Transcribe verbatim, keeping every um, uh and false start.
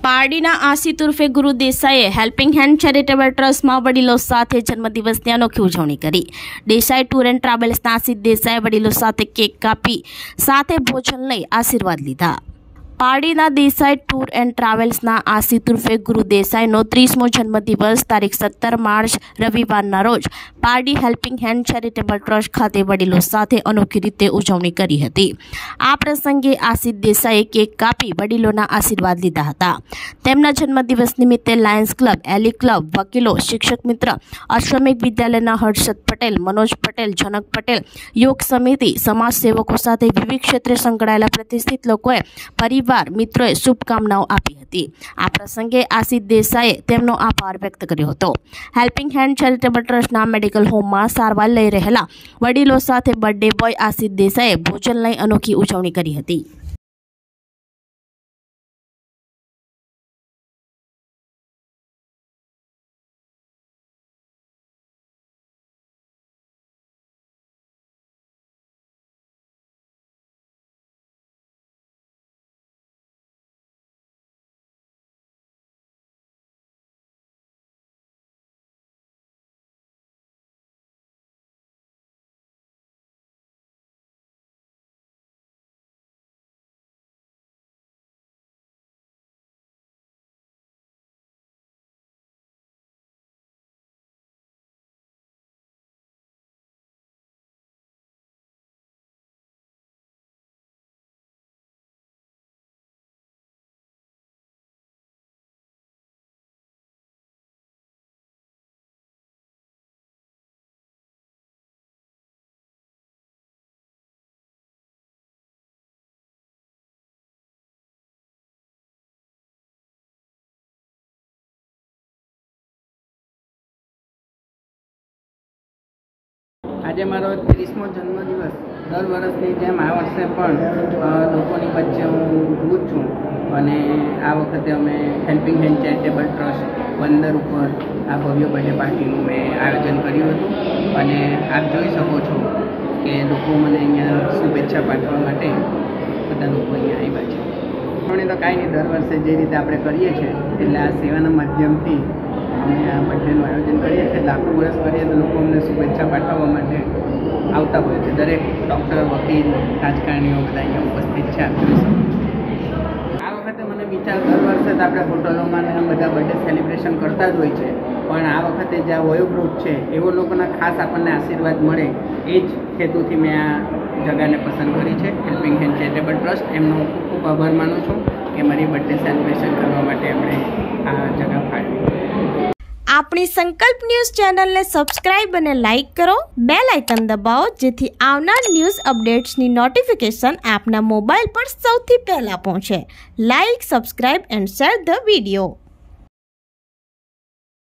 પારડીના આસિત ઉર્ફે ગુરુ દેસાઈએ helping hand charitable ટ્રસ્ટમાં વડીલો સાથે જન્મદિવસની અનોખી ઉજવણી કરી। દેસાઈ ટૂર એન્ડ ટ્રાવેલ્સના આસિત દેસાઈએ વડીલો સાથે કેક કાપી સાથે ભોજન લઈ આશીર્વાદ લીધા। પારડીના દેસાઈ ટૂર એન્ડ ટ્રાવેલ્સના આસિત ઉર્ફે ગુરુ દેસાઈનો ત્રીસમો જન્મદિવસ તારીખ સત્તર માર્ચ રવિવારના રોજ Pardi helping hand charitable trust ખાતે વડીલો સાથે અનોખી રીતે ઉજવણી કરી હતી। આ પ્રસંગે આસિત દેસાઈએ કેક કાપી વડીલોના આશીર્વાદ લીધા હતા। તેમના જન્મદિવસ નિમિત્તે લાયન્સ ક્લબ, એલી ક્લબ, વકીલો, શિક્ષક મિત્ર, અશ્વમેઘ વિદ્યાલયના હર્ષદ પટેલ, મનોજ પટેલ, જનક પટેલ, યોગ સમિતિ, સમાજ સેવકો સાથે વિવિધ ક્ષેત્રે સંકળાયેલા પ્રતિષ્ઠિત લોકોએ પરિવાર મિત્રોએ શુભકામનાઓ આપી હતી। આ પ્રસંગે આસિત દેસાઈએ તેમનો આભાર વ્યક્ત કર્યો હતો। હેલ્પિંગ હેન્ડ ચેરિટેબલ ટ્રસ્ટના મેડિકલ હોમમાં સારવાર લઈ રહેલા વડીલો સાથે બર્થડે બોય આસિત દેસાઈએ ભોજન લઈ અનોખી ઉજવણી કરી હતી। આજે મારો ત્રીસમો જન્મદિવસ દર વર્ષની જેમ આ વર્ષે પણ લોકોની વચ્ચે હું ઊભું જ છું અને આ વખતે અમે હેલ્પિંગ હેન્ડ ચેરિટેબલ ટ્રસ્ટ પંદર ઉપર આ ભવ્ય બર્થડે પાર્ટીનું મેં આયોજન કર્યું હતું અને આપ જોઈ શકો છો કે લોકો મને અહીંયા શુભેચ્છા પાઠવવા માટે બધા લોકો અહીંયા આવ્યા છે। આપણે તો કાંઈ નહીં, દર વર્ષે જે રીતે આપણે કરીએ છીએ એટલે આ સેવાના માધ્યમથી અમે આ બર્થડેનું આયોજન કરીએ છીએ। આખું વર્ષ કરીએ તો લોકો અમને શુભેચ્છા પાઠવવા માટે આવતા હોય છે। દરેક ડૉક્ટર, વકીલ, રાજકારણીઓ બધા અહીંયા ઉપસ્થિત છે, આપ જોઈ શકો છો। આ વખતે મને વિચાર, દર વર્ષે તો આપણે હોટલોમાં બધા બર્થડે સેલિબ્રેશન કરતા જ હોય છે, પણ આ વખતે જે આ વયોવૃદ્ધ છે એવો લોકોના ખાસ આપણને આશીર્વાદ મળે એ જ હેતુથી મેં આ જગાને પસંદ કરી છે, હેલ્પિંગ હેન્ડ ચેરિટેબલ ટ્રસ્ટ। એમનો ખૂબ ખૂબ આભાર માનું છું કે મારી બર્થડે સેલિબ્રેશન કરવા માટે એમણે આ જગા ફાળવી। આપણી સંકલ્પ ન્યૂઝ ચેનલને સબસ્ક્રાઇબ અને લાઇક કરો, બેલ આઇકન દબાવો જેથી આવનાર ન્યૂઝ અપડેટ્સની નોટિફિકેશન આપના મોબાઈલ પર સૌથી પહેલા પહોંચે। Like, subscribe and share the video.